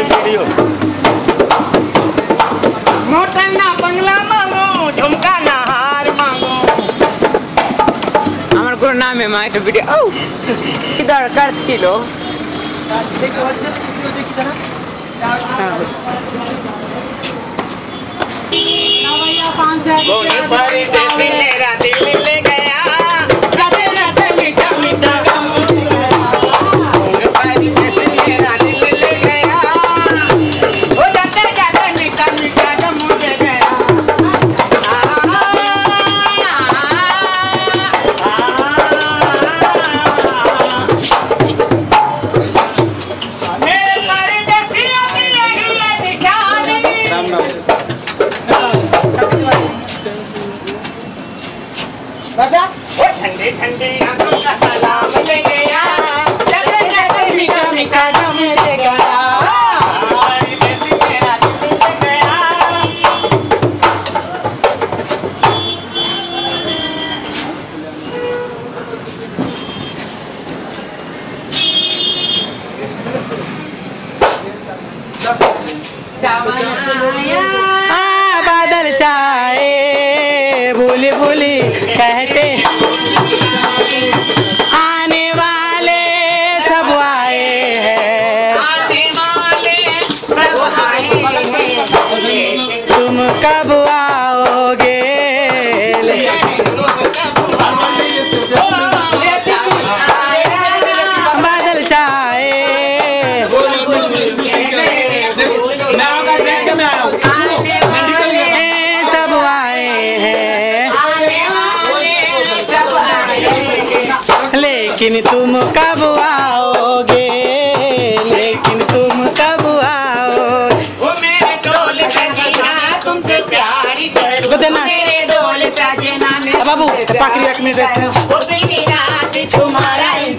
Motor ना बंगला मांगो, झुमका ना हार मांगो। আমার কোনো নামে মা একটা ভিডিও ও কি দরকার ছিল मेरा दिल ले गया मीठा मीठा ठंडे ठंडे आंखों का सलाम ले गया मीठा मीठा दम ले गया मेरा दिल ले गया। बादल चाहे भूली भूली कहते आने वाले सब आए हैं, आने वाले सब आए हैं, तुम कब आओगे बादल चाहे सब आए हैं, लेकिन तुम कब आओगे, लेकिन तुम कब आओगे। वो मेरे ढोल सजना तुमसे प्यारी करूं, मेरे ढोल सजना बाबू पाकरी 1 मिनट वो दिन रात तुम्हारा